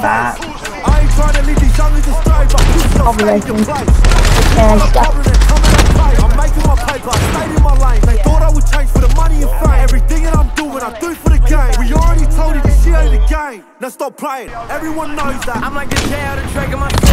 that. I ain't trying to leave these youngers astray, but you still stay in your place. I'm making my paper, I stayed in my lane. They thought I would change for the money and fame. Everything that I'm doing, I do for the game. We already told you this shit ain't the game. Now stop playing, everyone knows that. I'm like the J out of track of my